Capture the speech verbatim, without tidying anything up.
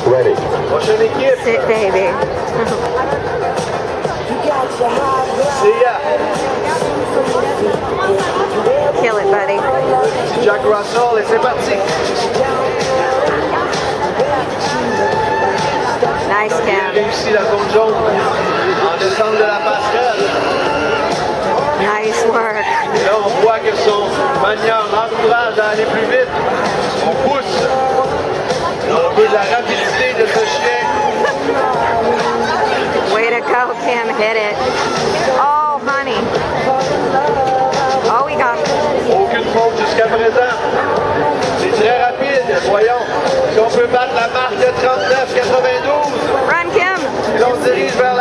ready. Prochaine équipe. Sit, baby. See ya. Kill it, buddy. Jack Russell et c'est parti. Nice, Il a Cam. réussi la zone jaune en descente de la passerelle. Nice work. Et là, on voit que son manière m'encourage à aller plus vite. On pousse. On veut de la rapidité de ce chien. Way to go, Kim. Hit it. Oh, honey. Oh, we got it. Aucune faute jusqu'à présent. C'est très rapide. Voyons si on peut battre la marque de trente-neuf quatre-vingt-douze. Run, Kim. Et là, on se dirige vers